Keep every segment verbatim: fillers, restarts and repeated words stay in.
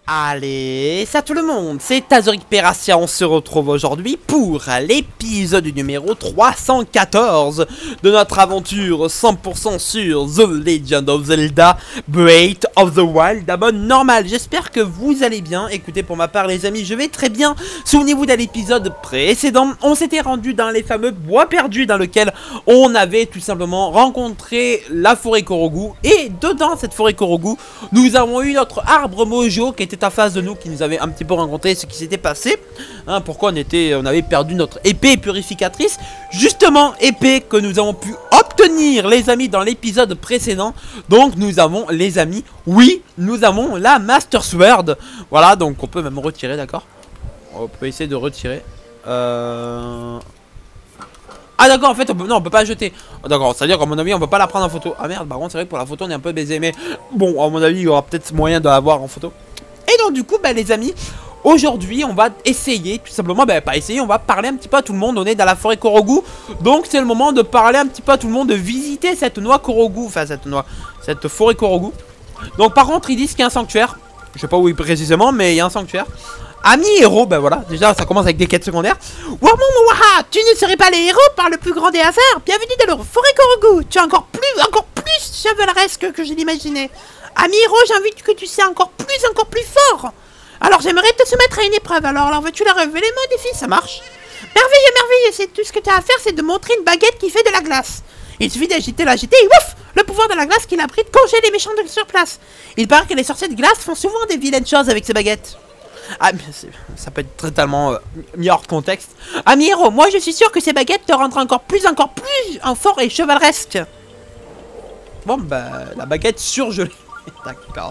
Allez, ça tout le monde, c'est Azuric Peracia, on se retrouve aujourd'hui pour l'épisode numéro trois cent quatorze de notre aventure cent pour cent sur The Legend of Zelda Breath of the Wild. D'abord normal, j'espère que vous allez bien. Écoutez, pour ma part les amis, je vais très bien. Souvenez-vous de l'épisode précédent, on s'était rendu dans les fameux bois perdus dans lequel on avait tout simplement rencontré la forêt Korogu. Et dedans cette forêt Korogu, nous avons eu notre arbre Mojo qui était en face de nous, qui nous avait un petit peu rencontré ce qui s'était passé, hein, pourquoi on était, on avait perdu notre épée purificatrice, justement épée que nous avons pu obtenir les amis dans l'épisode précédent. Donc nous avons les amis, oui nous avons la Master Sword, voilà, donc on peut même retirer, d'accord, on peut essayer de retirer, euh... ah d'accord, en fait on peut, non on peut pas jeter, oh, d'accord, c'est à dire qu'à mon avis on peut pas la prendre en photo. Ah merde, par contre c'est vrai que pour la photo on est un peu baisé, mais bon à mon avis il y aura peut-être moyen de l'avoir en photo. Et donc du coup bah les amis, aujourd'hui on va essayer tout simplement, bah pas essayer, on va parler un petit peu à tout le monde. On est dans la forêt Korogu, donc c'est le moment de parler un petit peu à tout le monde, de visiter cette noix Korogu, enfin cette noix, cette forêt Korogu. Donc par contre ils disent qu'il y a un sanctuaire, je sais pas où précisément mais il y a un sanctuaire. Amis héros, ben voilà, déjà ça commence avec des quêtes secondaires. Wamon Waha, tu ne serais pas les héros par le plus grand des hasards. Bienvenue dans la forêt Korogu. Tu es encore plus, encore plus chevaleresque que je l'imaginais. Ami héros, j'invite que tu sais encore plus, encore plus fort. Alors j'aimerais te soumettre à une épreuve. Alors, alors veux-tu la relever mon défi? Ça marche. Merveilleux, merveilleux. C'est tout ce que tu as à faire, c'est de montrer une baguette qui fait de la glace. Il suffit d'agiter, l'agiter et ouf, le pouvoir de la glace qu'il a pris de congeler les méchants de sur place. Il paraît que les sorciers de glace font souvent des vilaines choses avec ces baguettes. Ah mais ça peut être totalement euh, mis hors contexte. Ami héros, moi je suis sûr que ces baguettes te rendront encore plus, encore plus en fort et chevaleresque. Bon bah la baguette surgelée. D'accord.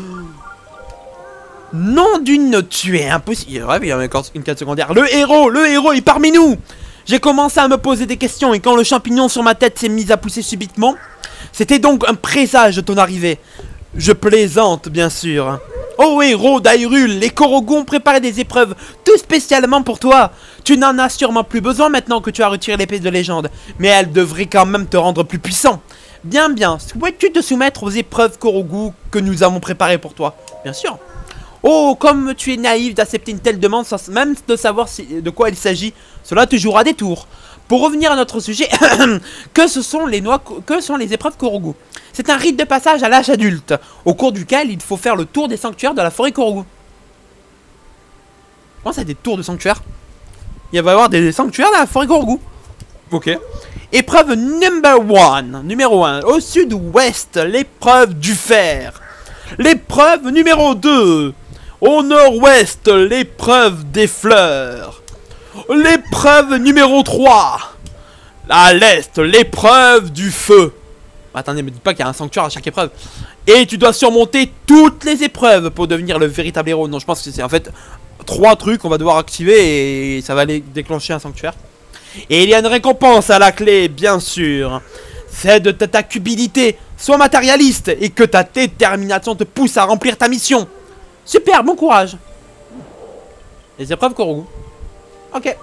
Nom d'une tuée impossible. Ouais, il y a encore une carte secondaire. Le héros, le héros est parmi nous. J'ai commencé à me poser des questions et quand le champignon sur ma tête s'est mis à pousser subitement, c'était donc un présage de ton arrivée. Je plaisante bien sûr. Oh héros d'Hyrule, les Korogu ont préparé des épreuves tout spécialement pour toi. Tu n'en as sûrement plus besoin maintenant que tu as retiré l'épée de légende, mais elle devrait quand même te rendre plus puissant. Bien bien, souhaites-tu te soumettre aux épreuves Korogu que nous avons préparées pour toi? Bien sûr. Oh, comme tu es naïf d'accepter une telle demande sans même de savoir si, de quoi il s'agit, cela te jouera des tours. Pour revenir à notre sujet, que ce sont les noix, que sont les épreuves Korogu? C'est un rite de passage à l'âge adulte, au cours duquel il faut faire le tour des sanctuaires de la forêt Korogu. Comment ça, des tours de sanctuaires? Il va y avoir des sanctuaires dans la forêt Korogu. Ok. Épreuve number one, numéro un, au sud-ouest, l'épreuve du fer. L'épreuve numéro deux, au nord-ouest, l'épreuve des fleurs. L'épreuve numéro trois, à l'est, l'épreuve du feu. Attendez, me dites pas qu'il y a un sanctuaire à chaque épreuve. Et tu dois surmonter toutes les épreuves pour devenir le véritable héros. Non, je pense que c'est en fait trois trucs qu'on va devoir activer et ça va aller déclencher un sanctuaire. Et il y a une récompense à la clé, bien sûr. C'est de ta cupidité. Sois matérialiste et que ta détermination te pousse à remplir ta mission. Super, bon courage. Les épreuves Korogu. Ok.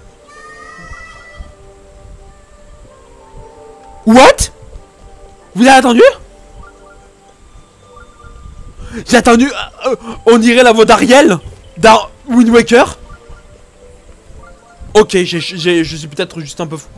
What? Vous avez attendu? J'ai attendu. Euh, on dirait la voix d'Ariel dans Wind Waker. Ok, j'ai, j'ai, je suis peut-être juste un peu fou.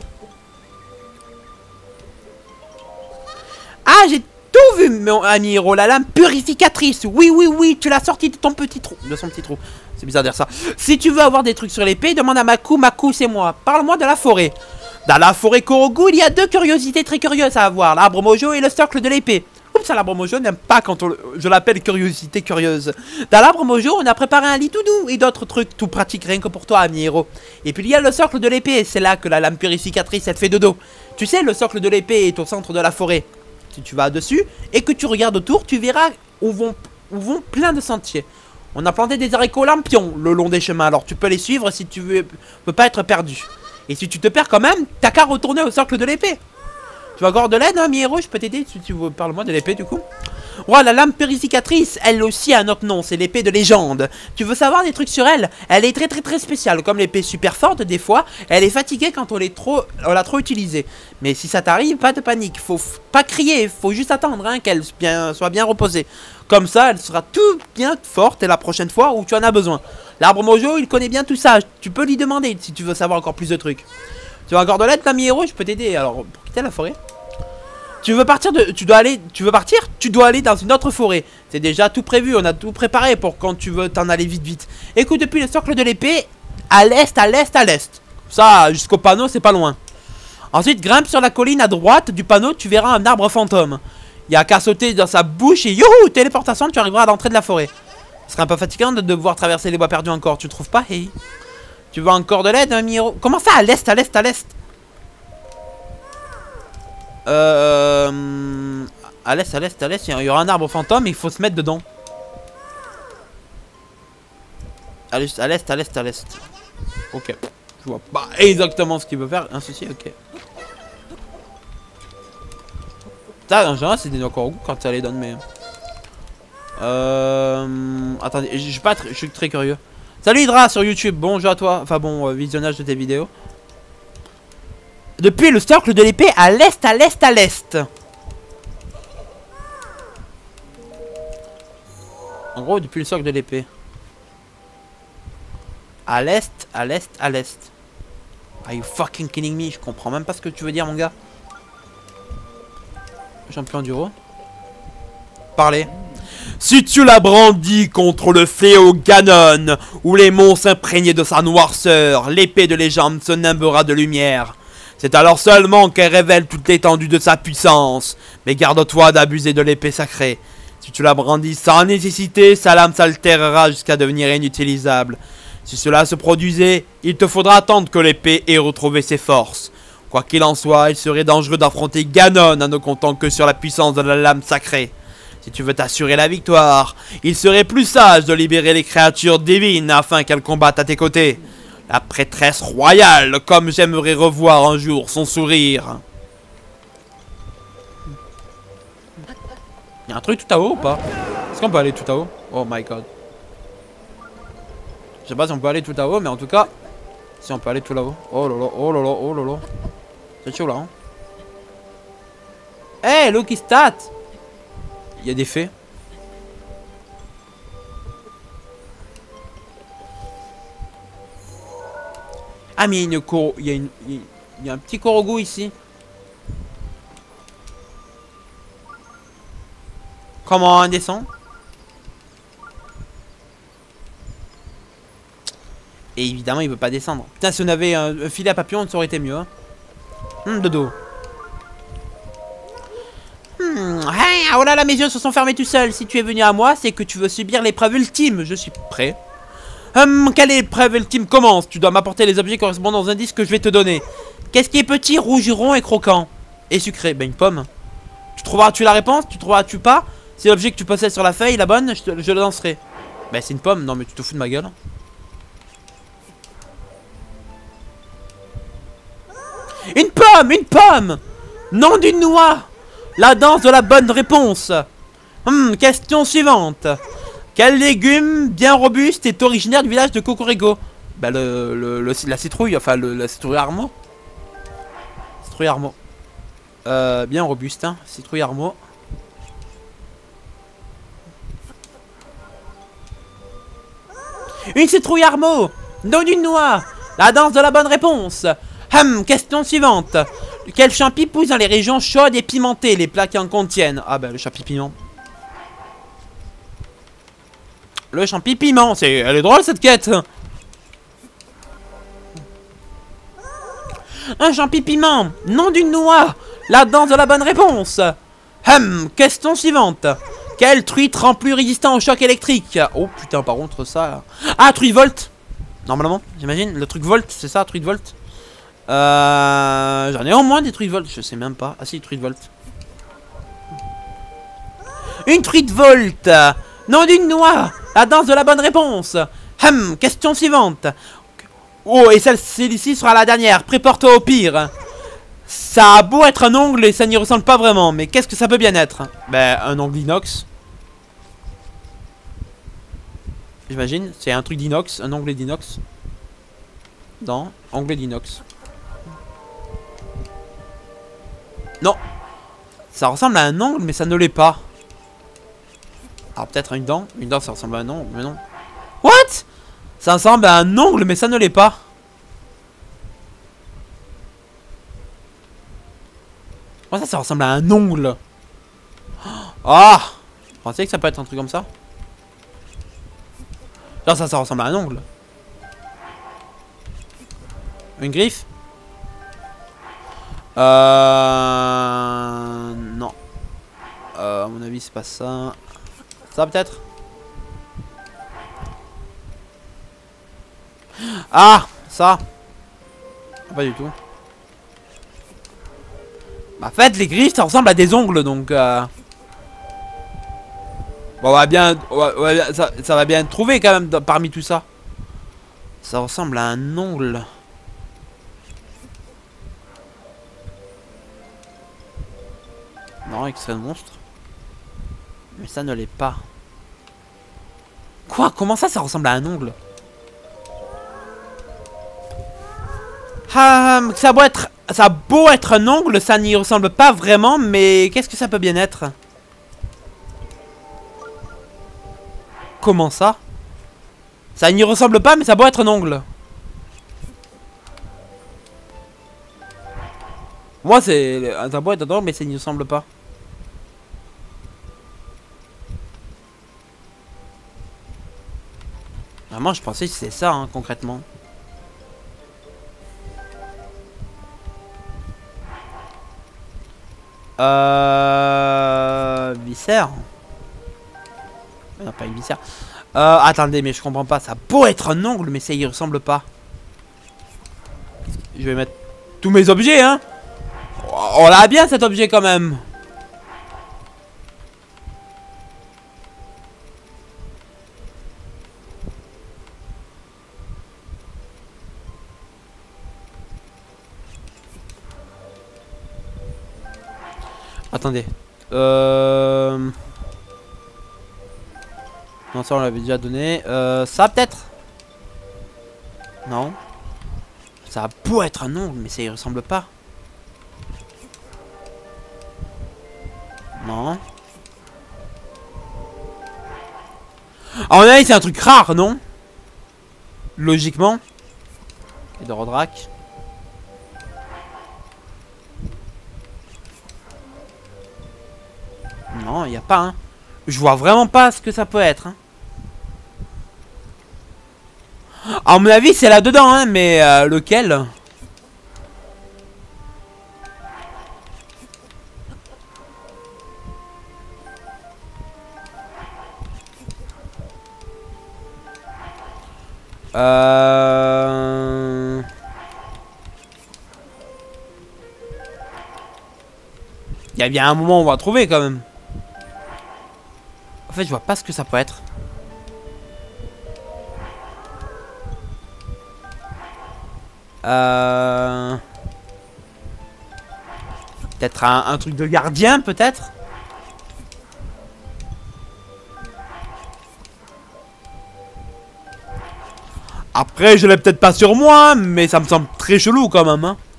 Ah, j'ai tout vu, mon ami héros, la lame purificatrice. Oui, oui, oui, tu l'as sorti de ton petit trou. De son petit trou. C'est bizarre de dire ça. Si tu veux avoir des trucs sur l'épée, demande à Maku. Maku, c'est moi. Parle-moi de la forêt. Dans la forêt Korogu, il y a deux curiosités très curieuses à avoir. L'arbre Mojo et le socle de l'épée. Oups, l'arbre Mojo n'aime pas quand on, je l'appelle curiosité curieuse. Dans l'arbre Mojo, on a préparé un lit tout doux et d'autres trucs tout pratiques rien que pour toi, ami héros. Et puis il y a le socle de l'épée, c'est là que la lame purificatrice, elle fait dodo. Tu sais, le socle de l'épée est au centre de la forêt. Si tu vas dessus et que tu regardes autour, tu verras où vont, où vont plein de sentiers. On a planté des haricots lampions le long des chemins, alors tu peux les suivre si tu veux, veux pas être perdu. Et si tu te perds quand même, t'as qu'à retourner au socle de l'épée. Tu veux encore de l'aide, hein, mi héros? Je peux t'aider si tu veux. Parle-moi de l'épée du coup. Ouais, la lame purificatrice, elle aussi a un autre nom, c'est l'épée de légende. Tu veux savoir des trucs sur elle? Elle est très très très spéciale, comme l'épée super forte des fois, elle est fatiguée quand on l'a trop, trop utilisée. Mais si ça t'arrive, pas de panique, faut pas crier, faut juste attendre hein, qu'elle bien, soit bien reposée. Comme ça, elle sera tout bien forte et la prochaine fois où tu en as besoin. L'arbre mojo, il connaît bien tout ça. Tu peux lui demander si tu veux savoir encore plus de trucs. Tu veux encore de l'aide, l'ami héros? Je peux t'aider. Alors, pour quitter la forêt. Tu veux partir de... Tu dois aller... Tu veux partir? Tu dois aller dans une autre forêt. C'est déjà tout prévu. On a tout préparé pour quand tu veux t'en aller vite vite. Écoute, depuis le cercle de l'épée, à l'est, à l'est, à l'est. Ça, jusqu'au panneau, c'est pas loin. Ensuite, grimpe sur la colline à droite du panneau. Tu verras un arbre fantôme. Il y a qu'à sauter dans sa bouche et youhou, téléportation, tu arriveras à l'entrée de la forêt. Ce serait un peu fatigant de devoir traverser les bois perdus encore, tu trouves pas? Hey. Tu veux encore de l'aide, ami héros? Comment ça, à l'est, à l'est, à l'est? Euh... À l'est, à l'est, à l'est, il y aura un arbre fantôme et il faut se mettre dedans. À l'est, à l'est, à l'est, à l'est. Ok. Je vois pas exactement ce qu'il veut faire. Un souci, ok. Ça, en général, c'est des encore goût quand ça les donne, mais... Euh... Attendez, je suis pas très... Je suis très curieux. Salut Hydra sur YouTube, bonjour à toi. Enfin bon, euh, visionnage de tes vidéos. Depuis le cercle de l'épée, à l'est, à l'est, à l'est. En gros, depuis le cercle de l'épée. À l'est, à l'est, à l'est. Are you fucking kidding me? Je comprends même pas ce que tu veux dire, mon gars. Champion du haut. Parlez. Si tu la brandis contre le fléau Ganon, ou les monstres imprégnés de sa noirceur, l'épée de légende se nimbera de lumière. C'est alors seulement qu'elle révèle toute l'étendue de sa puissance. Mais garde-toi d'abuser de l'épée sacrée. Si tu la brandis sans nécessité, sa lame s'altérera jusqu'à devenir inutilisable. Si cela se produisait, il te faudra attendre que l'épée ait retrouvé ses forces. Quoi qu'il en soit, il serait dangereux d'affronter Ganon en ne comptant que sur la puissance de la lame sacrée. Si tu veux t'assurer la victoire, il serait plus sage de libérer les créatures divines afin qu'elles combattent à tes côtés. La prêtresse royale, comme j'aimerais revoir un jour son sourire. Il y a un truc tout à haut ou pas? Est-ce qu'on peut aller tout à haut? Oh my god. Je sais pas si on peut aller tout à haut, mais en tout cas, si on peut aller tout là-haut. Oh lolo, oh lolo, oh lolo. C'est chaud là, hein. Hey, Loki Stat! Il y a des fées. Ah, mais il y a une coro... Il y a, une... il y a un petit Korogu ici. Comment on descend? Et évidemment, il veut pas descendre. Putain, si on avait un, un filet à papillon, ça aurait été mieux. Hein. Hum, dodo. Hmm, hey, oh là là, mes yeux se sont fermés tout seuls. Si tu es venu à moi, c'est que tu veux subir l'épreuve ultime. Je suis prêt. Hum, quelle épreuve ultime commence? Tu dois m'apporter les objets correspondant aux indices que je vais te donner. Qu'est-ce qui est petit, rouge, rond et croquant? Et sucré? Ben, une pomme. Tu trouveras-tu la réponse? Tu trouveras-tu pas? Si l'objet que tu possèdes sur la feuille, la bonne, je, te, je le lancerai. Ben, c'est une pomme. Non, mais tu te fous de ma gueule. Une pomme, une pomme. Nom d'une noix. La danse de la bonne réponse. Hum, question suivante. Quel légume bien robuste est originaire du village de Cocorico? Bah le, le, le la citrouille, enfin le, la citrouille armo. Citrouille armo. Euh, bien robuste, hein, citrouille armo. Une citrouille armo. Nom d'une noix. La danse de la bonne réponse. Hum, question suivante. Quel champi pousse dans les régions chaudes et pimentées, les plats qui en contiennent? Ah bah le champi piment. Le champi piment, c'est... Elle est drôle cette quête. Un champi piment, nom d'une noix. La danse de la bonne réponse. Hum, question suivante. Quel truite rend plus résistant au choc électrique? Oh putain, par contre ça... Ah, truite volt. Normalement, j'imagine. Le truc volt, c'est ça, truite volt. Euh, J'en ai au moins des truites volt, je sais même pas. Ah si, truite volt. Une truite volt. Nom d'une noix. La danse de la bonne réponse. Hum, question suivante. Oh, et celle-ci sera la dernière. Prépare-toi au pire. Ça a beau être un ongle et ça n'y ressemble pas vraiment. Mais qu'est-ce que ça peut bien être? Ben, un ongle d'inox. J'imagine, c'est un truc d'inox, un ongle d'inox. Non, ongle d'inox. Non. Ça ressemble à un ongle, mais ça ne l'est pas. Alors peut-être une dent. Une dent ça ressemble à un ongle, mais non. What? Ça ressemble à un ongle, mais ça ne l'est pas. Moi, ça, ça ressemble à un ongle. Ah! Vous pensez que ça peut être un truc comme ça? Genre ça, ça ressemble à un ongle. Une griffe? Euh... Non. Euh, à mon avis, c'est pas ça. Ça, peut-être? Ah! Ça! Pas du tout. Bah, en fait, les griffes, ça ressemble à des ongles, donc... Euh... Bon, on va bien... Ouais, ouais, ça, ça va bien trouver, quand même, parmi tout ça. Ça ressemble à un ongle. Non, extrait de monstre. Mais ça ne l'est pas. Quoi? Comment ça, ça ressemble à un ongle? Ah, ça a beau être... Ça a beau être un ongle, ça n'y ressemble pas vraiment, mais qu'est-ce que ça peut bien être? Comment ça? Ça n'y ressemble pas, mais ça a beau être un ongle. Moi, c'est... Ça a beau être un ongle, mais ça n'y ressemble pas. Vraiment, je pensais que c'était ça, hein, concrètement. Euh... Viscère. Non, pas une viscère. Euh, attendez, mais je comprends pas. Ça a beau être un ongle, mais ça y ressemble pas. Je vais mettre tous mes objets, hein. On l'a bien, cet objet, quand même. Attendez. Euh... Non, ça on l'avait déjà donné. Euh, ça peut-être? Non. Ça a beau être un ongle, mais ça y ressemble pas. Non. À mon avis, c'est un truc rare, non? Logiquement. Et de Rodrak. Non, il n'y a pas, hein. Je vois vraiment pas ce que ça peut être, hein. À mon avis, c'est là-dedans, hein, mais euh, lequel? Euh... Il y a bien un moment où on va trouver quand même. En fait, je vois pas ce que ça peut être. Euh... Peut-être un, un truc de gardien, peut-être. Après, je l'ai peut-être pas sur moi, mais ça me semble très chelou quand même, hein.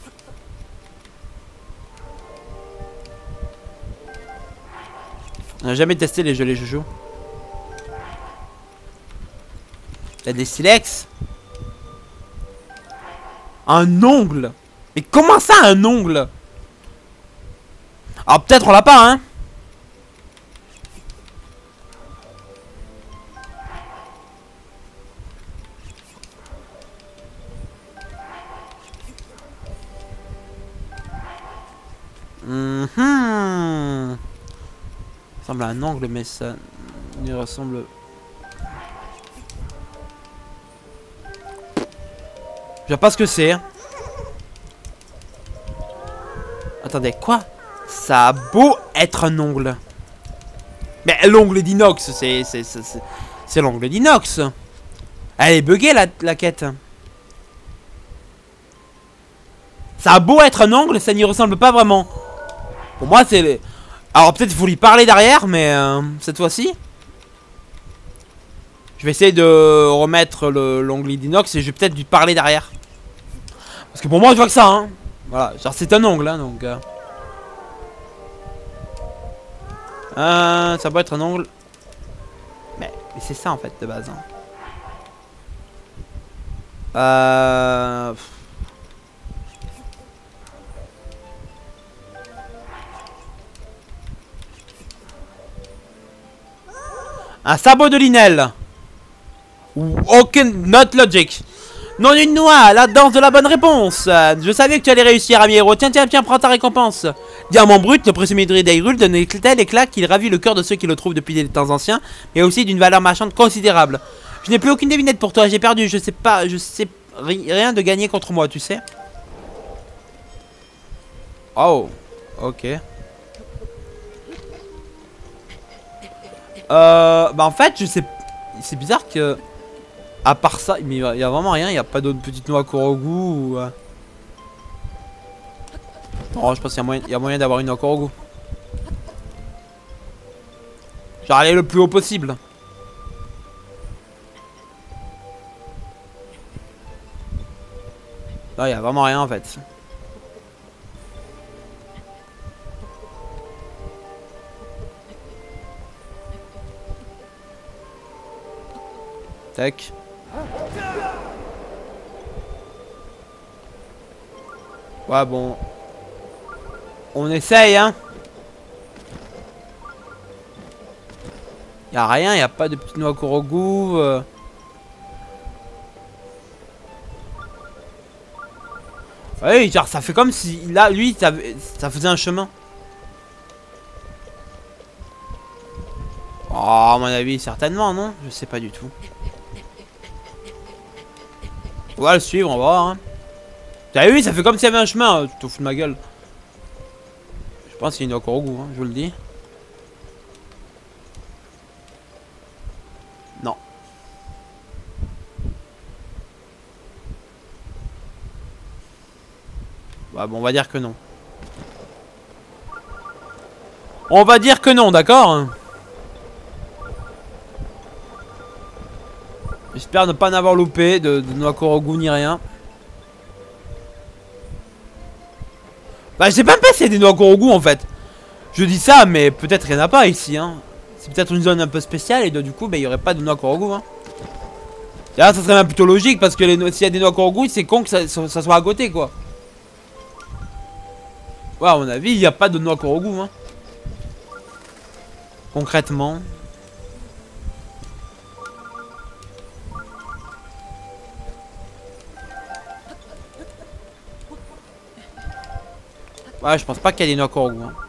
On n'a jamais testé les gelées jojo. Il y a des silex. Un ongle. Mais comment ça, un ongle? Alors peut-être on l'a pas, hein. Mm-hmm. Ça ressemble à un ongle, mais ça ne ressemble... Je sais pas ce que c'est. Attendez, quoi? Ça a beau être un ongle. Mais l'ongle d'inox, c'est... C'est l'ongle d'inox. Elle est buggée, la, la quête. Ça a beau être un ongle, ça n'y ressemble pas vraiment. Pour moi, c'est... Alors peut-être il faut lui parler derrière, mais euh, cette fois-ci... Je vais essayer de remettre l'ongle d'inox et je vais peut-être lui parler derrière. Parce que pour moi, je vois que ça, hein. Voilà, genre c'est un ongle, hein, donc... Euh... Euh, ça peut être un ongle. Et c'est ça en fait de base. Hein. Euh... Un sabot de Linel. Aucun not logic. Non une noix, la danse de la bonne réponse. Je savais que tu allais réussir, ami héros. Tiens, tiens, tiens, prends ta récompense. Diamant brut, le précieux minerai d'Hyrule donne un tel éclat qu'il ravit le cœur de ceux qui le trouvent depuis des temps anciens, mais aussi d'une valeur marchande considérable. Je n'ai plus aucune devinette pour toi, j'ai perdu, je sais pas, je sais rien de gagner contre moi, tu sais. Oh, ok. Euh, bah en fait, je sais, c'est bizarre que... À part ça, mais il y a vraiment rien, il n'y a pas d'autres petites noix à Korogu ou... Euh... Oh, je pense qu'il y a moyen, il y a moyen d'avoir une noix à Korogu. Genre aller le plus haut possible. Là, il y a vraiment rien en fait. Tac. Ouais, bon. On essaye, hein. Y'a rien, y a pas de petite noix Korogu. Euh... Oui, genre ça fait comme si là, lui, ça, ça faisait un chemin. Oh, à mon avis, certainement, non? Je sais pas du tout. On va le suivre, on va voir. Hein. T'as vu, ça fait comme s'il y avait un chemin. Tu te fous de ma gueule. Je pense qu'il y a une noix Korogu, hein, je vous le dis. Non. Bah bon, on va dire que non. On va dire que non, d'accord? J'espère ne pas en avoir loupé de, de noix Korogu ni rien. Bah je sais même pas s'il y a des noix Korogu en fait. Je dis ça mais peut-être qu'il n'y en a pas ici hein. C'est peut-être une zone un peu spéciale et donc, du coup bah, il n'y aurait pas de noix Korogu hein. Là ça serait même plutôt logique parce que s'il y a des noix Korogu c'est con que ça, ça, ça soit à côté quoi. Ouais à mon avis il n'y a pas de noix Korogu hein. Concrètement. Ouais, je pense pas qu'il y a des noix Korogu. Hein.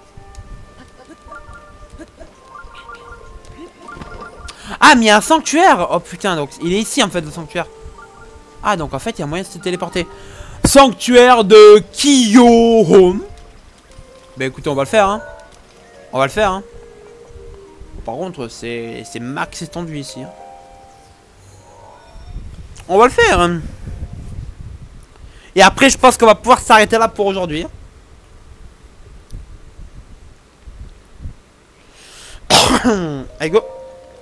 Ah, mais il y a un sanctuaire. Oh putain, donc il est ici en fait le sanctuaire. Ah, donc en fait il y a moyen de se téléporter. Sanctuaire de Kiyohome. Bah écoutez, on va le faire. Hein. On va le faire. Hein. Par contre, c'est max étendu ici. Hein. On va le faire. Hein. Et après, je pense qu'on va pouvoir s'arrêter là pour aujourd'hui. Hein. Allez go.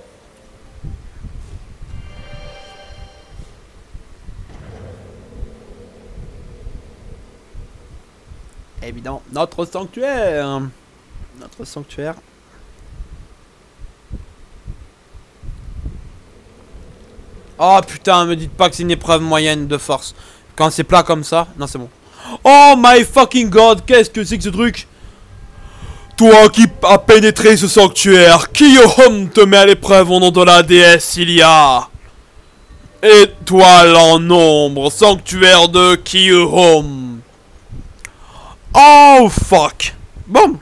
Évidemment, notre sanctuaire. Notre sanctuaire. Oh putain, me dites pas que c'est une épreuve moyenne de force. Quand c'est plat comme ça. Non, c'est bon. Oh my fucking god, qu'est-ce que c'est que ce truc? Toi qui as pénétré ce sanctuaire, Kiyohome te met à l'épreuve au nom de la déesse Ilia. Étoile en ombre, sanctuaire de Kiyohome. Oh fuck. Bon.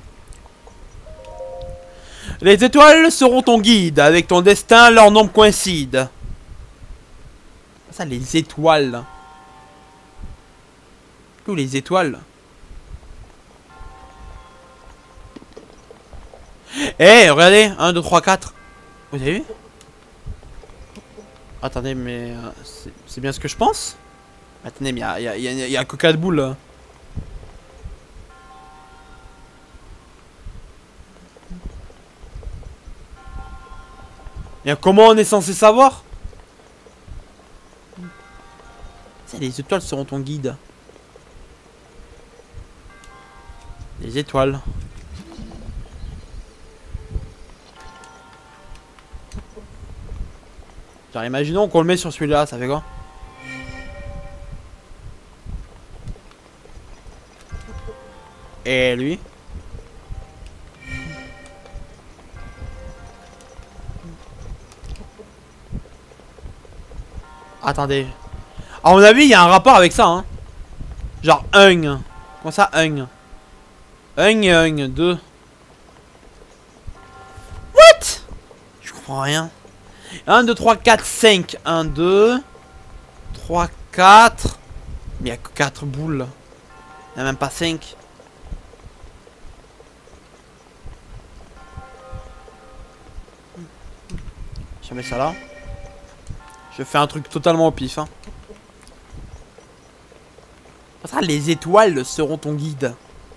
Les étoiles seront ton guide, avec ton destin leur nombre coïncide. Ça, les étoiles. Où les étoiles? Eh, hey, regardez, un, deux, trois, quatre. Vous avez vu? Attendez, mais euh, c'est bien ce que je pense? Attendez, mais il y a, y, a, y, a, y a un coca de boule là. Et comment on est censé savoir? Les étoiles seront ton guide. Les étoiles. Genre, imaginons qu'on le met sur celui-là, ça fait quoi? Et lui? Attendez. À mon avis, il y a un rapport avec ça, hein. Genre, un. Comment ça, un? Un et un, deux. What? Je comprends rien. un, deux, trois, quatre, cinq. un, deux, trois, quatre. Mais il n'y a que quatre boules. Il n'y a même pas cinq. Je mets ça là. Je fais un truc totalement au pif. Hein. Ça, les étoiles seront ton guide.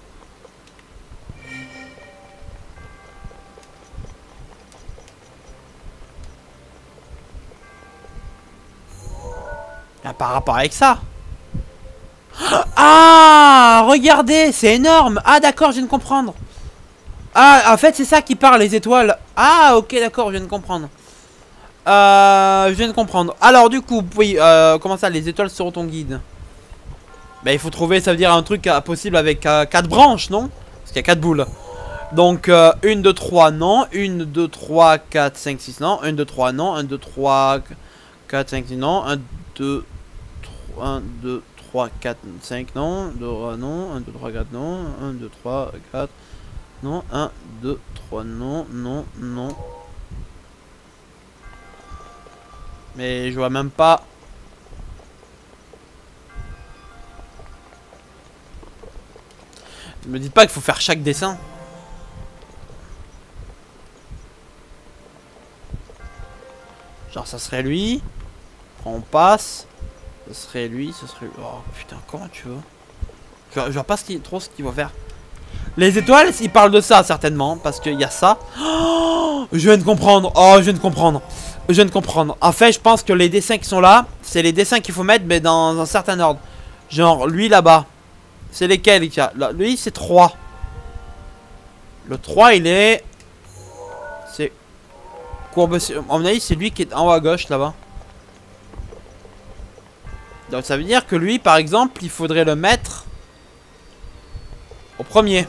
Ah, par rapport avec ça. Ah, regardez, c'est énorme. Ah, d'accord, je viens de comprendre. Ah, en fait, c'est ça qui parle, les étoiles. Ah, ok, d'accord, je viens de comprendre. Euh, je viens de comprendre. Alors, du coup, oui, euh, comment ça, les étoiles seront ton guide? Bah, il faut trouver, ça veut dire un truc euh, possible avec euh, quatre branches, non? Parce qu'il y a quatre boules. Donc, euh, un, deux, trois, non. un, deux, trois, quatre, cinq, six, non. un, deux, trois, non. un, deux, trois, quatre, cinq, six, non. un, deux, trois, un, deux, trois, quatre, cinq, non. deux, non. un, deux, trois, quatre, non. un, deux, trois, quatre, non. un, deux, trois, non. Non, non. Mais je vois même pas. Ne me dites pas qu'il faut faire chaque dessin. Genre ça serait lui. On passe. Ce serait lui, ce serait... Oh putain, comment tu veux? Je, je vois pas ce qui, trop ce qu'il va faire. Les étoiles, ils parlent de ça certainement. Parce qu'il y a ça. Oh, je viens de comprendre. Oh, je viens de comprendre. Je viens de comprendre. En fait, je pense que les dessins qui sont là, c'est les dessins qu'il faut mettre, mais dans un certain ordre. Genre, lui là-bas. C'est lesquels il y a? Là, lui, c'est trois. Le trois, il est... C'est... Courbe... À mon avis, c'est lui qui est en haut à gauche, là-bas. Donc, ça veut dire que lui, par exemple, il faudrait le mettre... au premier.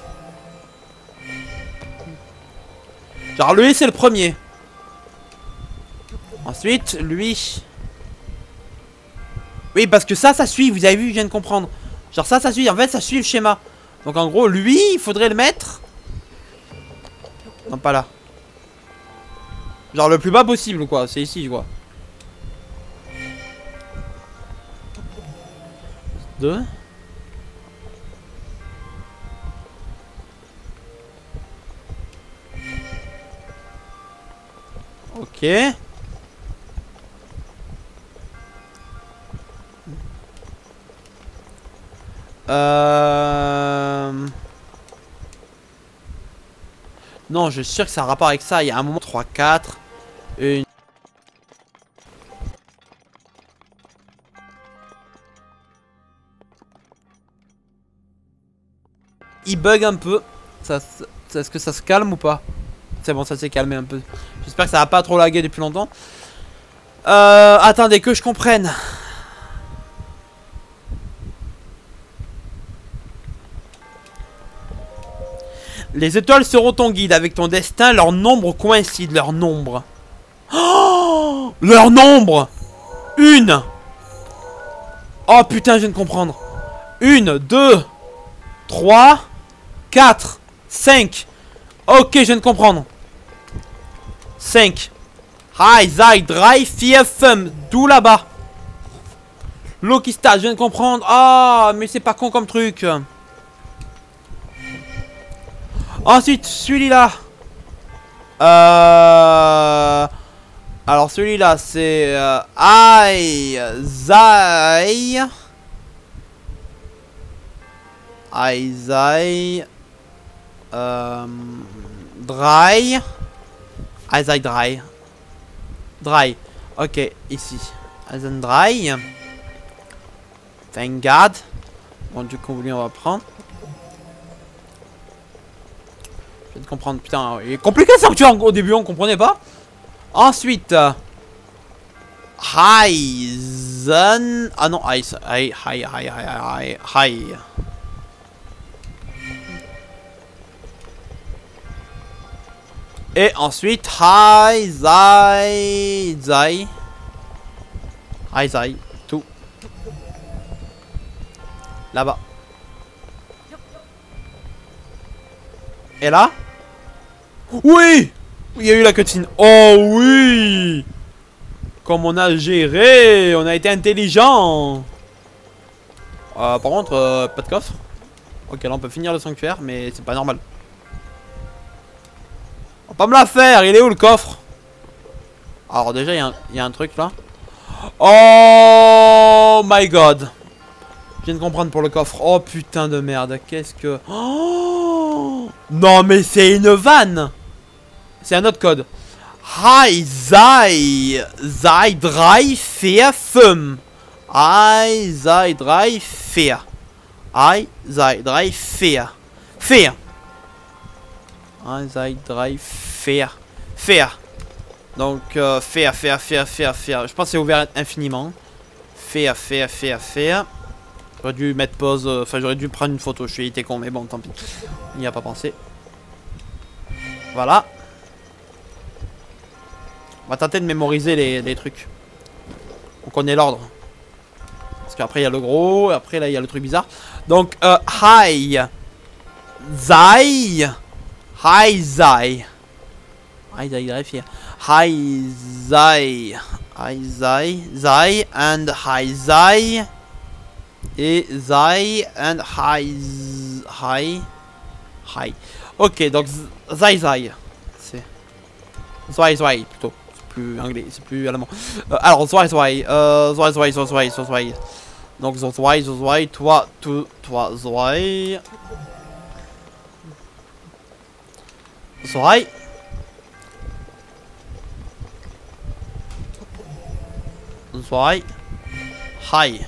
Genre, lui, c'est le premier. Ensuite, lui... Oui, parce que ça, ça suit, vous avez vu, je viens de comprendre. Genre ça, ça suit, en fait, ça suit le schéma. Donc en gros, lui, il faudrait le mettre... Non, pas là. Genre le plus bas possible, quoi. C'est ici, je vois. Deux. Ok. Euh... Non, je suis sûr que ça a un rapport avec ça. Il y a un moment, trois, quatre. Une... Il bug un peu. Ça, ça, est-ce que ça se calme ou pas? C'est bon, ça s'est calmé un peu. J'espère que ça va pas trop laguer depuis longtemps. Euh, attendez, que je comprenne. Les étoiles seront ton guide. Avec ton destin, leur nombre coïncide. Leur nombre. Oh, leur nombre. Une. Oh putain, je viens de comprendre. Une, deux, trois, quatre, cinq. Ok, je viens de comprendre. cinq. Hi, Zai, Dry, vier, fünf. D'où là-bas. Lokista, je viens de comprendre. Ah, mais c'est pas con comme truc. Ensuite, celui-là. Euh... Alors, celui-là, c'est... Euh... Ai, Zai. Ai, Zai. Euh... Dry. Ai, Zai, Dry. Dry. Ok, ici. Aizen Dry. Thank God. Bon, du coup, lui, on va prendre. Je viens de comprendre, putain, il est compliqué ça que tu as au début, on comprenait pas. Ensuite, Aizen. Ah non, Aizen. Ai, ai, ai, ai, ai, ai. Et ensuite, Hai, Zai, Zai. Hai, Zai, tout. Là-bas. Et là? Oui! Il y a eu la cutscene. Oh oui! Comme on a géré! On a été intelligent! Euh, par contre, euh, pas de coffre. Ok, là on peut finir le sanctuaire, mais c'est pas normal. On va pas me la faire! Il est où le coffre? Alors déjà, il y, y a un truc là. Oh my god! Je viens de comprendre pour le coffre. Oh putain de merde. Qu'est-ce que... Oh non mais c'est une vanne. C'est un autre code. Hai Zai Zai drei vier fünf. Hai Zai drei vier. Hai Zai drei vier. vier. Hai Zai drei vier. vier. Donc euh, vier, vier, vier, vier, vier. Je pense que c'est ouvert infiniment. vier, vier, vier, vier. J'aurais dû mettre pause, enfin euh, j'aurais dû prendre une photo, je suis été con, mais bon, tant pis. Il n'y a pas pensé. Voilà. On va tenter de mémoriser les, les trucs. On connaît l'ordre. Parce qu'après il y a le gros, après là il y a le truc bizarre. Donc, euh, Hai Zai Hai Zai Hai Zai vérifier. Hai Zai Hai Zai Zai and Hai Zai et Zai and Hai Hai Hai. Ok, donc Zai Zai. C'est Zai Zai plutôt. C'est plus anglais, c'est plus allemand. Euh, alors Zai Zai, euh, Zai Zai Zai Zai Zai Zai. Donc Zai Zai Zai, toi, tu, toi Zai. Zai. Zai. Hai.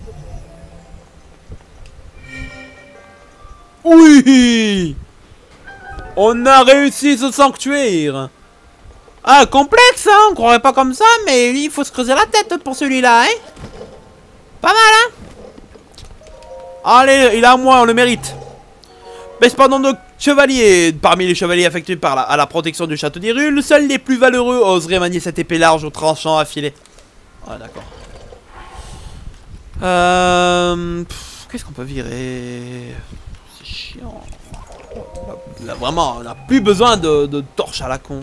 Oui! On a réussi ce sanctuaire! Ah, complexe, hein? On croirait pas comme ça, mais il faut se creuser la tête pour celui-là, hein? Pas mal, hein? Allez, il est à moi, on le mérite. Mais cependant, donc, chevalier. Parmi les chevaliers affectés par la, à la protection du château d'Hyrule, seuls les plus valeureux oseraient manier cette épée large au tranchant affilé. Ah, d'accord. Euh... Qu'est-ce qu'on peut virer? Chiant. Là, vraiment, on n'a plus besoin de, de torches à la con.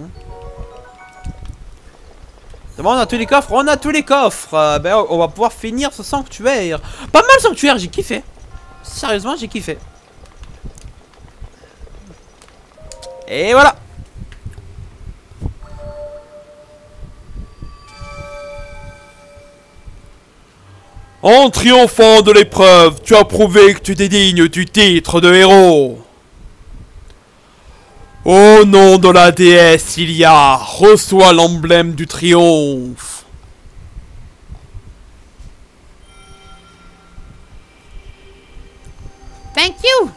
C'est bon, on a tous les coffres, on a tous les coffres. Euh, ben, on va pouvoir finir ce sanctuaire. Pas mal sanctuaire, j'ai kiffé. Sérieusement, j'ai kiffé. Et voilà. En triomphant de l'épreuve, tu as prouvé que tu étais digne du titre de héros. Au nom de la déesse Ilia, reçois l'emblème du triomphe. Thank you.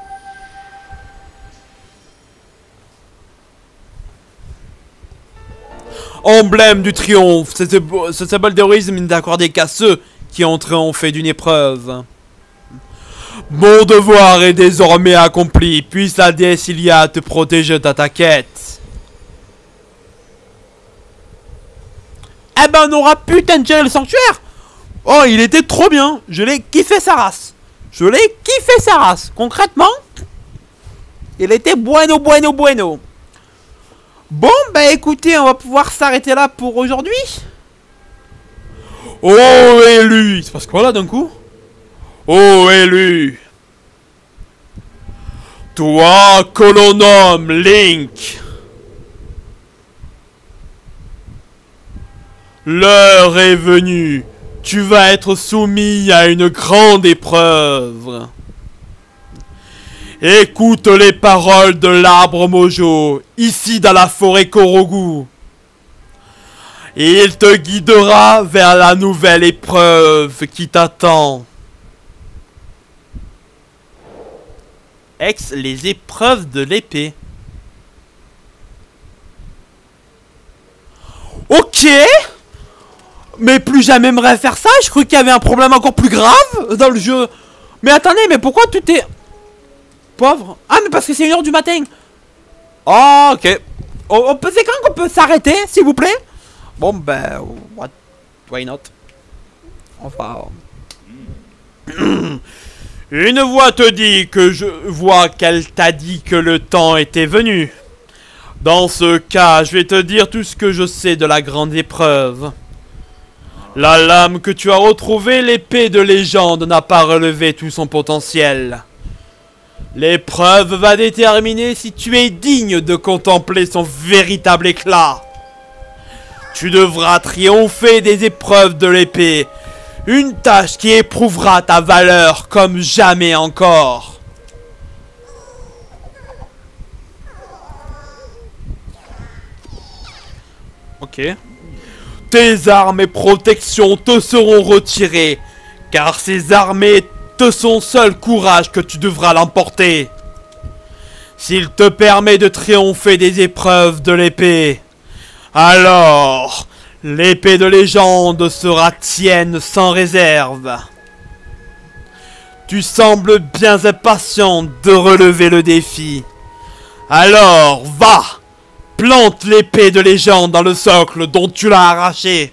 Emblème du triomphe, ce, ce symbole d'héroïsme n'est accordé qu'à ceux qui ont triomphé d'une épreuve. Mon devoir est désormais accompli, puisse la déesse Ilia te protéger de ta quête. Eh ben on aura putain de gérer le sanctuaire. Oh, il était trop bien, je l'ai kiffé sa race. Je l'ai kiffé sa race, concrètement. Il était bueno, bueno, bueno. Bon, bah écoutez, on va pouvoir s'arrêter là pour aujourd'hui. Oh, élu. Il se passe quoi là d'un coup? Oh, élu. Toi que l'on nomme Link. L'heure est venue. Tu vas être soumis à une grande épreuve. Écoute les paroles de l'arbre Mojo, ici dans la forêt Korogu. Il te guidera vers la nouvelle épreuve qui t'attend. Ex les épreuves de l'épée. Ok. Mais plus jamais me faire ça, je croyais qu'il y avait un problème encore plus grave dans le jeu. Mais attendez, mais pourquoi tout est... Pauvre. Ah, mais parce que c'est une heure du matin. Oh, ok. On, on peut, c'est quand qu'on peut s'arrêter, s'il vous plaît? Bon, ben... What? Why not? Enfin... Une voix te dit que je vois qu'elle t'a dit que le temps était venu. Dans ce cas, je vais te dire tout ce que je sais de la grande épreuve. La lame que tu as retrouvée, l'épée de légende, n'a pas relevé tout son potentiel. L'épreuve va déterminer si tu es digne de contempler son véritable éclat. Tu devras triompher des épreuves de l'épée, une tâche qui éprouvera ta valeur comme jamais encore. Ok. Tes armes et protections te seront retirées, car ces armées te sont seul courage que tu devras l'emporter. S'il te permet de triompher des épreuves de l'épée, alors l'épée de légende sera tienne sans réserve. Tu sembles bien impatient de relever le défi. Alors va! Plante l'épée de légende dans le socle dont tu l'as arraché.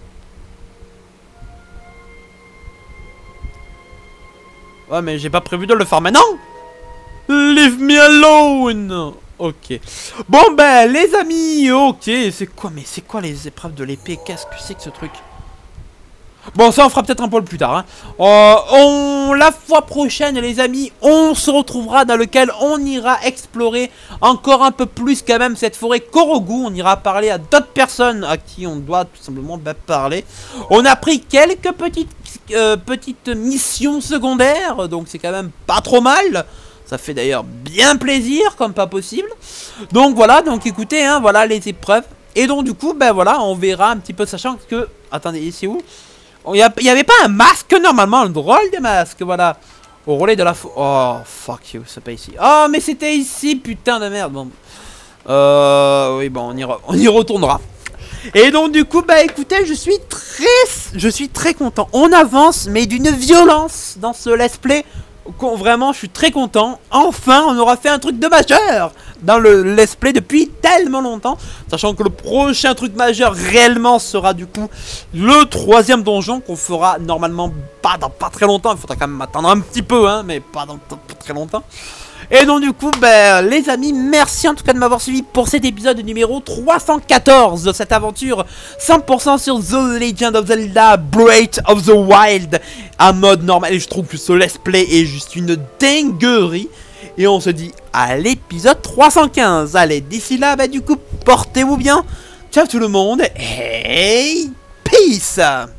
Ouais, mais j'ai pas prévu de le faire maintenant. Leave me alone. Ok. Bon, ben, les amis, ok. C'est quoi, mais c'est quoi les épreuves de l'épée? Qu'est-ce que c'est que ce truc? Bon, ça on fera peut-être un peu plus tard, hein. euh, on, La fois prochaine, les amis, on se retrouvera dans lequel on ira explorer encore un peu plus quand même cette forêt Korogu. On ira parler à d'autres personnes à qui on doit tout simplement bah, parler. On a pris quelques petites, euh, petites missions secondaires, donc c'est quand même pas trop mal. Ça fait d'ailleurs bien plaisir, comme pas possible. Donc voilà, donc écoutez, hein, voilà les épreuves. Et donc du coup, ben voilà, on verra un petit peu, sachant que... Attendez, ici où? Il n'y avait pas un masque normalement, le drôle des masques, voilà. Au relais de la fo... Oh, fuck you, c'est pas ici. Oh, mais c'était ici, putain de merde. Bon. Euh... Oui, bon, on y, re... on y retournera. Et donc, du coup, bah écoutez, je suis très... Je suis très content. On avance, mais d'une violence dans ce let's play. Vraiment, je suis très content. Enfin, on aura fait un truc de majeur dans le let's play depuis tellement longtemps. Sachant que le prochain truc majeur réellement sera du coup le troisième donjon qu'on fera normalement pas dans pas très longtemps. Il faudra quand même attendre un petit peu, hein, mais pas dans pas très longtemps. Et donc du coup, ben, les amis, merci en tout cas de m'avoir suivi pour cet épisode numéro trois cent quatorze de cette aventure cent pour cent sur The Legend of Zelda Breath of the Wild en mode normal. Et je trouve que ce let's play est juste une dinguerie. Et on se dit à l'épisode trois cent quinze. Allez, d'ici là, bah du coup, portez-vous bien. Ciao tout le monde et peace.